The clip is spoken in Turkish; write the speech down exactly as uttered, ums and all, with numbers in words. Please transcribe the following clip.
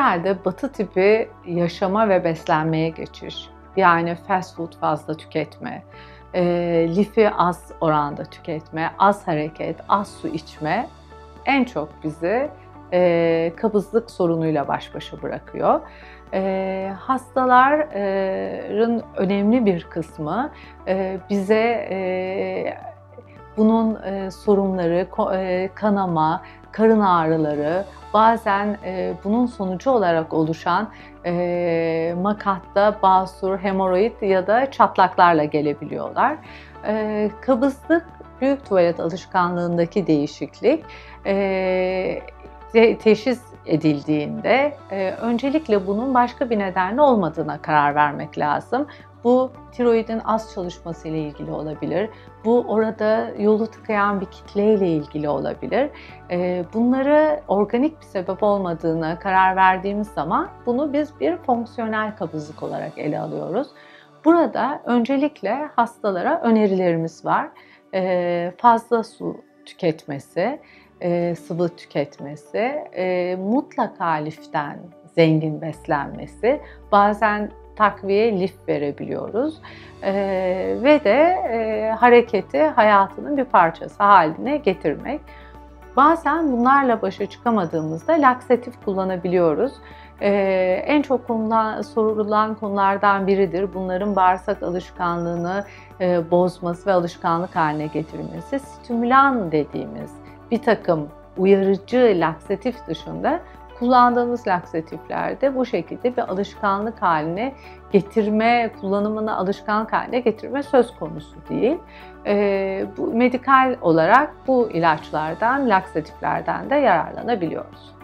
Herhalde Batı tipi yaşama ve beslenmeye geçiş, yani fast food fazla tüketme, e, lifi az oranda tüketme, az hareket, az su içme en çok bizi e, kabızlık sorunuyla baş başa bırakıyor. E, hastaların önemli bir kısmı e, bize e, bunun e, sorunları, e, kanama, karın ağrıları, bazen e, bunun sonucu olarak oluşan e, makatta, basur, hemoroid ya da çatlaklarla gelebiliyorlar. E, kabızlık, büyük tuvalet alışkanlığındaki değişiklik e, te teşhis edildiğinde e, öncelikle bunun başka bir nedenle olmadığına karar vermek lazım. Bu tiroidin az çalışması ile ilgili olabilir. Bu orada yolu tıkayan bir kitleyle ilgili olabilir. Bunları organik bir sebep olmadığına karar verdiğimiz zaman bunu biz bir fonksiyonel kabızlık olarak ele alıyoruz. Burada öncelikle hastalara önerilerimiz var. Fazla su tüketmesi, sıvı tüketmesi, mutlaka liften zengin beslenmesi, bazen takviye lif verebiliyoruz ee, ve de e, hareketi hayatının bir parçası haline getirmek. Bazen bunlarla başa çıkamadığımızda laksatif kullanabiliyoruz. Ee, en çok konulan, sorulan konulardan biridir. Bunların bağırsak alışkanlığını e, bozması ve alışkanlık haline getirmesi. Stimülan dediğimiz bir takım uyarıcı laksatif dışında kullandığımız laksatiflerde bu şekilde bir alışkanlık haline getirme, kullanımını alışkanlık haline getirme söz konusu değil. E, bu, medikal olarak bu ilaçlardan, laksatiflerden de yararlanabiliyoruz.